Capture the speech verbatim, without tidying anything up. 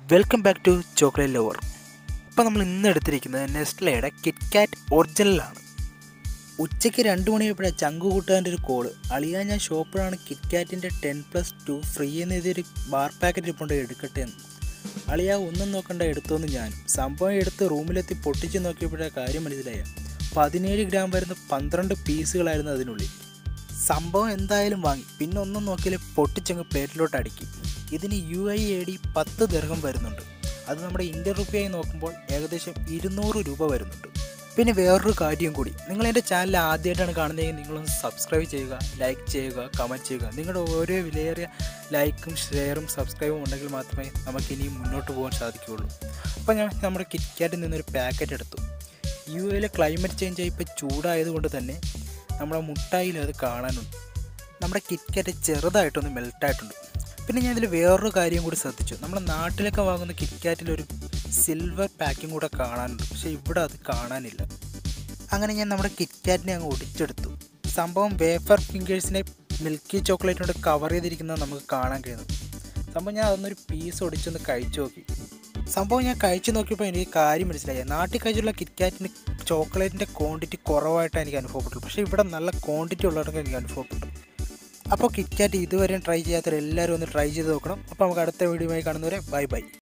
Welcome back to chocolate lover. ഇപ്പോൾ നമ്മൾ ഇന്ന് എടുത്തിരിക്കുന്നത് നെസ്ലയുടെ കിറ്റ്കാറ്റ് ഒറിജിനലാണ്. ഉച്ചയ്ക്ക് രണ്ട് മണിയായപ്പോഴാണ് ചങ്ക് കൂട്ടുകാരൻ്റെ ഒരു കോള്. അളിയാ, ഞാൻ ഷോപ്പിലാണ് കിറ്റ്കാറ്റിൻ്റെ ടെൻ പ്ലസ് ടു ഫ്രീ എന്ന് എഴുതിയൊരു ബാർ പാക്കറ്റ് ഇപ്പോൾ എടുക്കട്ടെ എന്ന്. അളിയാ, ഒന്നും നോക്കണ്ട, എടുത്തോന്ന്. ഞാൻ സംഭവം എടുത്ത് റൂമിലെത്തി പൊട്ടിച്ച് നോക്കിയപ്പോഴാണ് കാര്യം മനസ്സിലായ. പതിനേഴ് ഗ്രാം വരുന്ന പന്ത്രണ്ട് പീസുകളായിരുന്നു അതിനുള്ളിൽ. സംഭവം എന്തായാലും വാങ്ങി. പിന്നെ ഒന്നും നോക്കിയാൽ പൊട്ടിച്ചങ്ങ് പ്ലേറ്റിലോട്ട് അടിക്കും. ഇതിന് യു ഐ എ ഡി പത്ത് ദിർഹം വരുന്നുണ്ട്. അത് നമ്മുടെ ഇന്ത്യൻ റുപ്പിയായി നോക്കുമ്പോൾ ഏകദേശം ഇരുന്നൂറ് രൂപ വരുന്നുണ്ട്. പിന്നെ വേറൊരു കാര്യം കൂടി, നിങ്ങൾ എൻ്റെ ചാനൽ ആദ്യമായിട്ടാണ് കാണുന്നതെങ്കിൽ നിങ്ങളൊന്ന് സബ്സ്ക്രൈബ് ചെയ്യുക, ലൈക്ക് ചെയ്യുക, കമൻറ്റ് ചെയ്യുക. നിങ്ങളുടെ ഓരോ വിലയേറിയ ലൈക്കും ഷെയറും സബ്സ്ക്രൈബും ഉണ്ടെങ്കിൽ മാത്രമേ നമുക്ക് ഇനിയും മുന്നോട്ട് പോകാൻ സാധിക്കുകയുള്ളൂ. അപ്പോൾ ഞാൻ നമ്മുടെ കിറ്റ്കാറ്റിൽ നിന്നൊരു പാക്കറ്റ് എടുത്തു. യു എയിലെ ക്ലൈമറ്റ് ചേഞ്ച് ആയി ഇപ്പോൾ ചൂടായതുകൊണ്ട് തന്നെ നമ്മുടെ മുട്ടായിൽ അത് കാണാനുണ്ട്. നമ്മുടെ കിറ്റ്കാറ്റ് ചെറുതായിട്ടൊന്ന് മെൽട്ടായിട്ടുണ്ട്. പിന്നെ ഞാൻ ഇതിൽ വേറൊരു കാര്യം കൂടി ശ്രദ്ധിച്ചു. നമ്മുടെ നാട്ടിലൊക്കെ വാങ്ങുന്ന കിറ്റ്കാറ്റിലൊരു സിൽവർ പാക്കിങ് കൂടെ കാണാനുണ്ട്, പക്ഷേ ഇവിടെ അത് കാണാനില്ല. അങ്ങനെ ഞാൻ നമ്മുടെ കിറ്റ്കാറ്റിനെ അങ്ങ് ഒടിച്ചെടുത്തു. സംഭവം വേഫർ ഫിംഗേഴ്സിനെ മിൽക്കി ചോക്ലേറ്റ് കൊണ്ട് കവർ ചെയ്തിരിക്കുന്നത് നമുക്ക് കാണാൻ കഴിയുന്നു. സംഭവം ഞാൻ അതൊന്നൊരു പീസ് ഒടിച്ചൊന്ന് കഴിച്ചു നോക്കി. സംഭവം ഞാൻ കഴിച്ചു നോക്കിയപ്പോൾ എനിക്ക് കാര്യം മനസ്സിലായി. നാട്ടിൽ കഴിച്ചുള്ള കിറ്റ്കാറ്റിന് ചോക്ലേറ്റിൻ്റെ ക്വാണ്ടിറ്റി കുറവായിട്ടാണ് എനിക്ക് അനുഭവപ്പെട്ടു, പക്ഷേ ഇവിടെ നല്ല ക്വാണ്ടിറ്റി ഉള്ളവർക്ക് എനിക്ക് അനുഭവപ്പെട്ടു. അപ്പോൾ കിറ്റ്കാറ്റ് ഇതുവരെയും ട്രൈ ചെയ്യാത്തവർ എല്ലാവരും ഒന്ന് ട്രൈ ചെയ്ത് നോക്കണം. അപ്പോൾ നമുക്ക് അടുത്ത വീഡിയോയുമായി കാണുന്നവരെ ബൈ ബൈ.